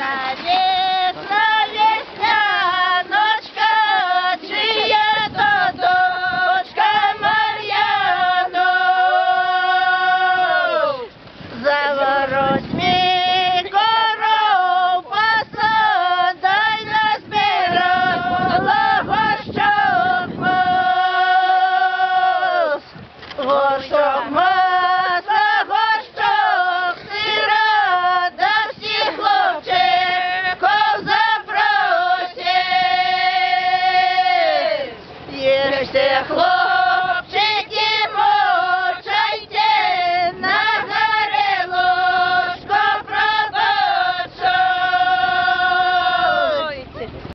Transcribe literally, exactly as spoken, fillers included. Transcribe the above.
весна, весняночка, чия то дочка Мар'яно. Завороть мій коров посадай, назбирала горщок. Горщок.